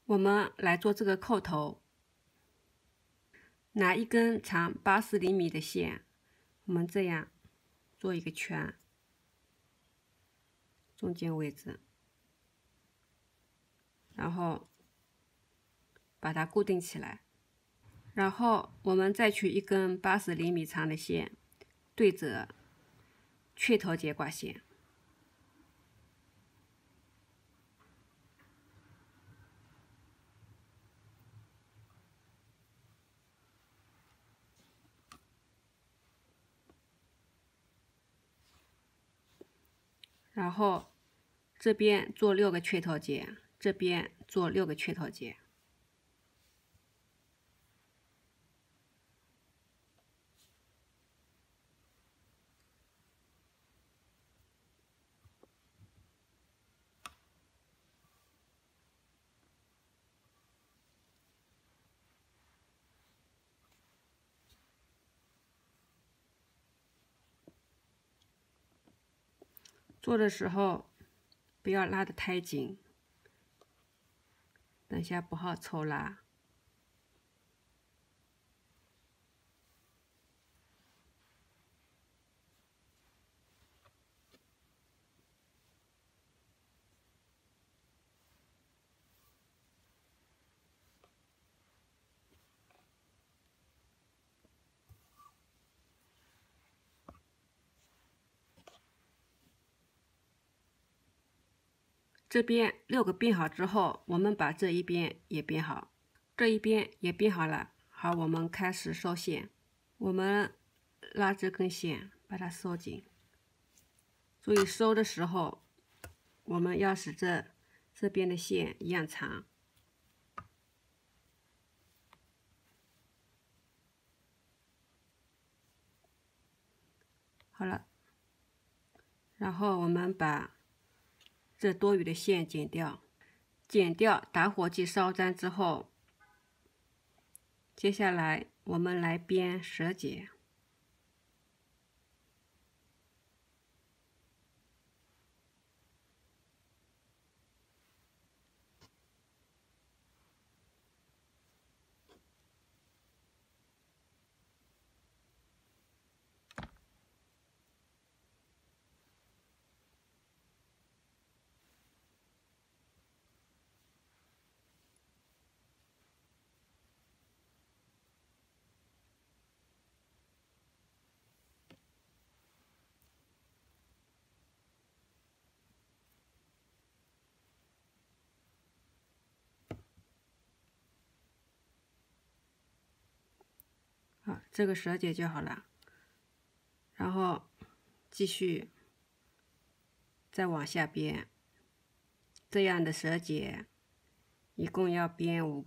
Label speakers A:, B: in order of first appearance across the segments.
A: 我们来做这个扣头，拿一根长80厘米的线，我们这样做一个圈，中间位置，然后把它固定起来，然后我们再取一根80厘米长的线，对折雀头结挂线。然后这边做6个雀头结，这边做6个雀头结。做的时候不要拉得太紧，等下不好抽拉。这边6个编好之后，我们把这一边也编好，这一边也编好了。好，我们开始收线。我们拉这根线，把它收紧。注意收的时候，我们要使这边的线一样长。好了，然后我们把这多余的线剪掉，打火机烧粘之后，接下来我们来编蛇结。好，这个蛇结就好了。然后继续再往下编，这样的蛇结一共要编5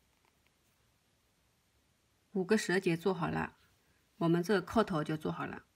A: 个。5个蛇结做好了，我们这个扣头就做好了。